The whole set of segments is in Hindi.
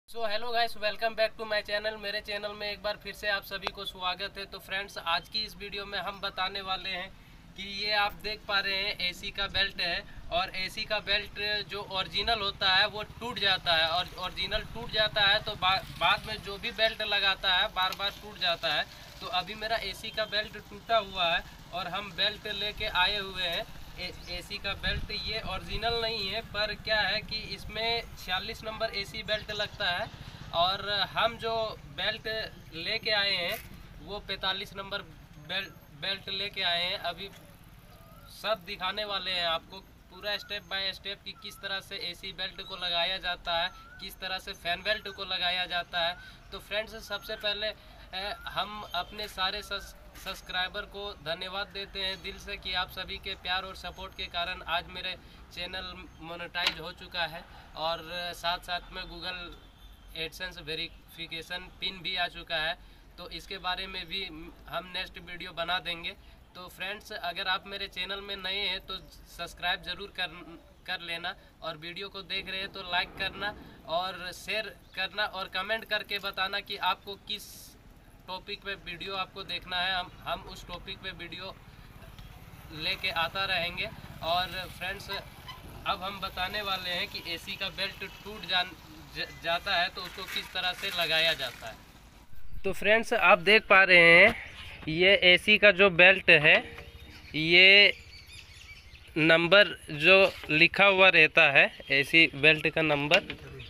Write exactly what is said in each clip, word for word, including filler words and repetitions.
So hello guys, welcome back to my channel. मेरे चैनल में एक बार फिर से आप सभी को स्वागत है। तो फ्रेंड्स, आज की इस वीडियो में हम बताने वाले हैं कि ये आप देख पा रहे हैं एसी का बेल्ट है। और एसी का बेल्ट जो ओरिजिनल होता है वो टूट जाता है, और ओरिजिनल टूट जाता है तो बा, बाद में जो भी बेल्ट लगाता है बार बार टूट जाता है। तो अभी मेरा एसी का बेल्ट टूटा हुआ है और हम बेल्ट लेके आए हुए हैं। एसी का बेल्ट ये ओरिजिनल नहीं है, पर क्या है कि इसमें छियालीस नंबर एसी बेल्ट लगता है, और हम जो बेल्ट लेके आए हैं वो पैंतालीस नंबर बेल्ट बेल्ट लेके आए हैं। अभी सब दिखाने वाले हैं आपको पूरा स्टेप बाय स्टेप कि किस तरह से एसी बेल्ट को लगाया जाता है, किस तरह से फैन बेल्ट को लगाया जाता है। तो फ्रेंड्स, सबसे पहले हम अपने सारे सब्सक्राइबर को धन्यवाद देते हैं दिल से कि आप सभी के प्यार और सपोर्ट के कारण आज मेरे चैनल मोनेटाइज हो चुका है, और साथ साथ में गूगल एडसेंस वेरिफिकेशन पिन भी आ चुका है। तो इसके बारे में भी हम नेक्स्ट वीडियो बना देंगे। तो फ्रेंड्स, अगर आप मेरे चैनल में नए हैं तो सब्सक्राइब ज़रूर कर कर लेना, और वीडियो को देख रहे हैं तो लाइक करना और शेयर करना, और कमेंट करके बताना कि आपको किस टॉपिक पे वीडियो आपको देखना है। हम हम उस टॉपिक पे वीडियो लेके आता रहेंगे। और फ्रेंड्स, अब हम बताने वाले हैं कि एसी का बेल्ट टूट जा, जाता है तो उसको किस तरह से लगाया जाता है। तो फ्रेंड्स, आप देख पा रहे हैं ये एसी का जो बेल्ट है, ये नंबर जो लिखा हुआ रहता है एसी बेल्ट का नंबर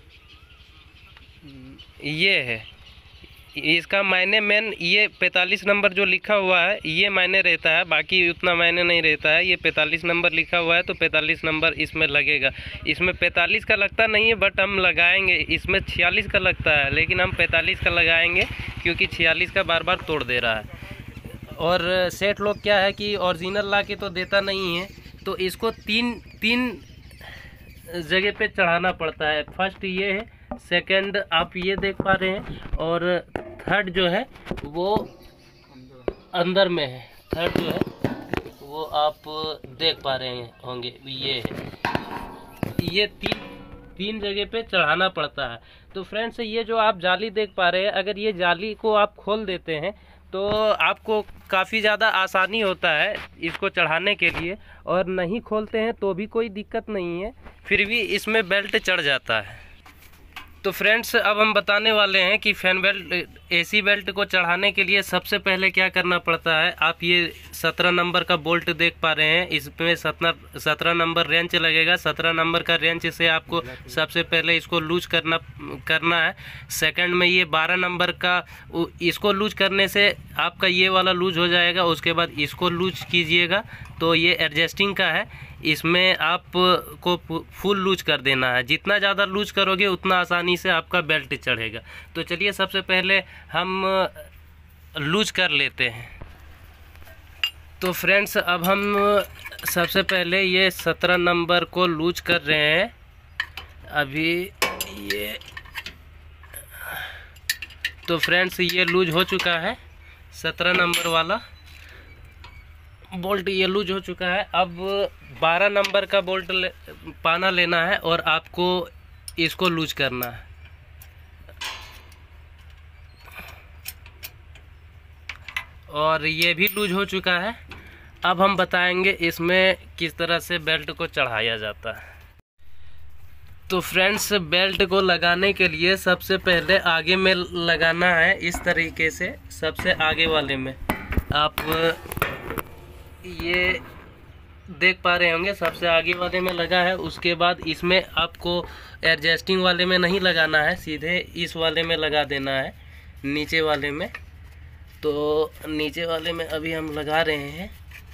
ये है। इसका मायने मेन ये पैंतालीस नंबर जो लिखा हुआ है ये मायने रहता है, बाकी उतना मायने नहीं रहता है। ये पैंतालीस नंबर लिखा हुआ है तो पैंतालीस नंबर इसमें लगेगा। इसमें पैंतालीस का लगता नहीं है, बट हम लगाएंगे। इसमें छियालीस का लगता है, लेकिन हम पैंतालीस का लगाएंगे क्योंकि छियालीस का बार बार तोड़ दे रहा है। और सेठ लोग क्या है कि ओरिजिनल ला के तो देता नहीं है, तो इसको तीन तीन जगह पे चढ़ाना पड़ता है। फर्स्ट ये है, सेकंड आप ये देख पा रहे हैं, और थर्ड जो है वो अंदर में है। थर्ड जो है वो आप देख पा रहे होंगे, ये है। ये तीन तीन जगह पे चढ़ाना पड़ता है। तो फ्रेंड्स, ये जो आप जाली देख पा रहे हैं, अगर ये जाली को आप खोल देते हैं तो आपको काफ़ी ज़्यादा आसानी होता है इसको चढ़ाने के लिए, और नहीं खोलते हैं तो भी कोई दिक्कत नहीं है, फिर भी इसमें बेल्ट चढ़ जाता है। तो फ्रेंड्स, अब हम बताने वाले हैं कि फैन बेल्ट एसी बेल्ट को चढ़ाने के लिए सबसे पहले क्या करना पड़ता है। आप ये सत्रह नंबर का बोल्ट देख पा रहे हैं, इसमें सत्रह सत्रह नंबर रेंच लगेगा। सत्रह नंबर का रेंच से आपको सबसे पहले इसको लूज करना करना है। सेकंड में ये बारह नंबर का, इसको लूज करने से आपका ये वाला लूज हो जाएगा। उसके बाद इसको लूज कीजिएगा तो ये एडजस्टिंग का है, इसमें आपको फुल लूज कर देना है। जितना ज़्यादा लूज करोगे उतना आसानी से आपका बेल्ट चढ़ेगा। तो चलिए सबसे पहले हम लूज कर लेते हैं। तो फ्रेंड्स, अब हम सबसे पहले ये सत्रह नंबर को लूज कर रहे हैं। अभी ये तो फ्रेंड्स, ये लूज हो चुका है। सत्रह नंबर वाला बोल्ट ये लूज हो चुका है। अब बारह नंबर का बोल्ट ले, पाना लेना है और आपको इसको लूज करना है। और ये भी लूज हो चुका है। अब हम बताएंगे इसमें किस तरह से बेल्ट को चढ़ाया जाता है। तो फ्रेंड्स, बेल्ट को लगाने के लिए सबसे पहले आगे में लगाना है, इस तरीके से। सबसे आगे वाले में आप ये देख पा रहे होंगे, सबसे आगे वाले में लगा है। उसके बाद इसमें आपको एडजस्टिंग वाले में नहीं लगाना है, सीधे इस वाले में लगा देना है, नीचे वाले में। तो नीचे वाले में अभी हम लगा रहे हैं।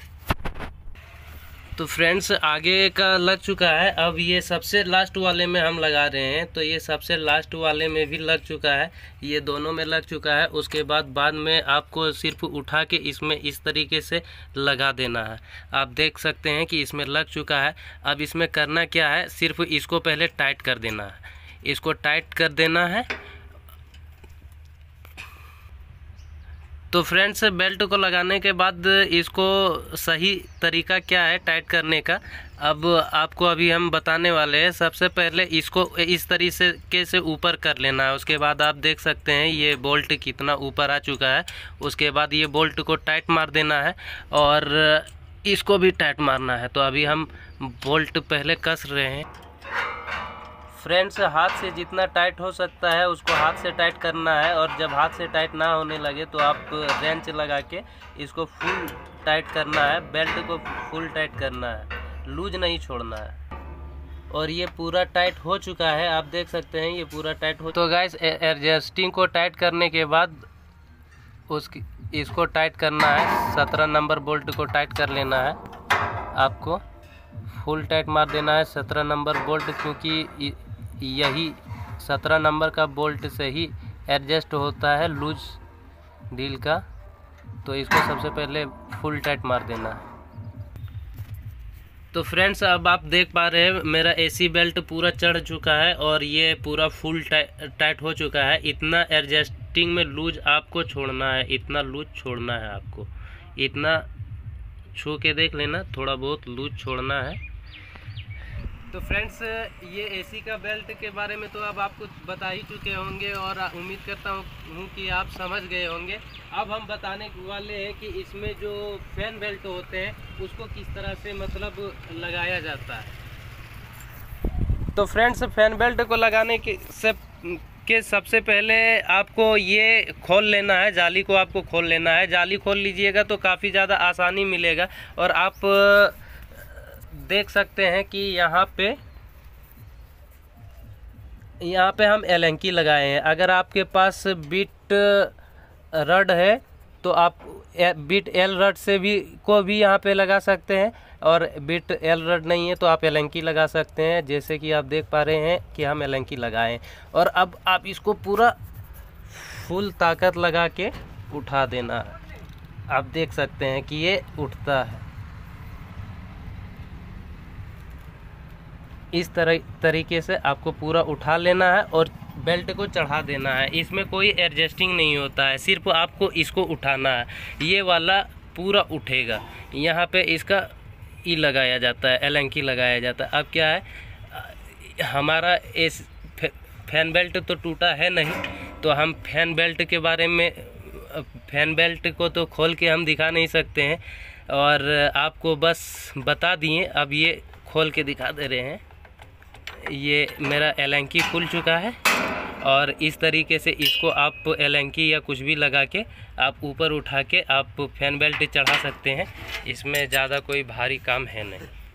तो फ्रेंड्स, आगे का लग चुका है। अब ये सबसे लास्ट वाले में हम लगा रहे हैं। तो ये सबसे लास्ट वाले में भी लग चुका है, ये दोनों में लग चुका है। उसके बाद बाद में आपको सिर्फ उठा के इसमें इस तरीके से लगा देना है। आप देख सकते हैं कि इसमें लग चुका है। अब इसमें करना क्या है, सिर्फ इसको पहले टाइट कर देना है। इसको टाइट कर देना है। तो फ्रेंड्स, बेल्ट को लगाने के बाद इसको सही तरीका क्या है टाइट करने का, अब आपको अभी हम बताने वाले हैं। सबसे पहले इसको इस तरीके से ऊपर कर लेना है। उसके बाद आप देख सकते हैं ये बोल्ट कितना ऊपर आ चुका है। उसके बाद ये बोल्ट को टाइट मार देना है और इसको भी टाइट मारना है। तो अभी हम बोल्ट पहले कस रहे हैं। फ्रेंड्स, हाथ से जितना टाइट हो सकता है उसको हाथ से टाइट करना है, और जब हाथ से टाइट ना होने लगे तो आप रेंच लगा के इसको फुल टाइट करना है। बेल्ट को फुल टाइट करना है, लूज नहीं छोड़ना है। और ये पूरा टाइट हो चुका है, आप देख सकते हैं ये पूरा टाइट हो। तो गाइस, एडजस्टिंग को टाइट करने के बाद उसकी इसको टाइट करना है। सत्रह नंबर बोल्ट को टाइट कर लेना है। आपको फुल टाइट मार देना है सत्रह नंबर बोल्ट, क्योंकि यही सत्रह नंबर का बोल्ट से ही एडजस्ट होता है लूज डील का। तो इसको सबसे पहले फुल टाइट मार देना है। तो फ्रेंड्स, अब आप देख पा रहे हैं मेरा एसी बेल्ट पूरा चढ़ चुका है और ये पूरा फुल टाइट हो चुका है। इतना एडजस्टिंग में लूज आपको छोड़ना है, इतना लूज छोड़ना है आपको। इतना छू के देख लेना, थोड़ा बहुत लूज छोड़ना है। तो फ्रेंड्स, ये एसी का बेल्ट के बारे में तो अब आपको बता ही चुके होंगे और उम्मीद करता हूँ कि आप समझ गए होंगे। अब हम बताने वाले हैं कि इसमें जो फैन बेल्ट होते हैं उसको किस तरह से मतलब लगाया जाता है। तो फ्रेंड्स, फैन बेल्ट को लगाने के से के सबसे पहले आपको ये खोल लेना है, जाली को आपको खोल लेना है। जाली खोल लीजिएगा तो काफ़ी ज़्यादा आसानी मिलेगा। और आप देख सकते हैं कि यहाँ पे यहाँ पे हम एलेंकी लगाए हैं। अगर आपके पास बिट रड है तो आप बिट एल रड से भी को भी यहाँ पे लगा सकते हैं, और बिट एल रड नहीं है तो आप एलेंकी लगा सकते हैं। जैसे कि आप देख पा रहे हैं कि हम एलेंकी लगाएं। और अब आप इसको पूरा फुल ताकत लगा के उठा देना है। आप देख सकते हैं कि ये उठता है। इस तरह तरीके से आपको पूरा उठा लेना है और बेल्ट को चढ़ा देना है। इसमें कोई एडजस्टिंग नहीं होता है, सिर्फ आपको इसको उठाना है। ये वाला पूरा उठेगा। यहाँ पे इसका ई लगाया जाता है, एलेंकी लगाया जाता है। अब क्या है, हमारा इस फैन बेल्ट तो टूटा है नहीं, तो हम फैन बेल्ट के बारे में फैन बेल्ट को तो खोल के हम दिखा नहीं सकते हैं, और आपको बस बता दिए। अब ये खोल के दिखा दे रहे हैं। ये मेरा एलेंकी खुल चुका है और इस तरीके से इसको आप एलेंकी या कुछ भी लगा के आप ऊपर उठा के आप फैन बेल्ट चढ़ा सकते हैं। इसमें ज़्यादा कोई भारी काम है नहीं।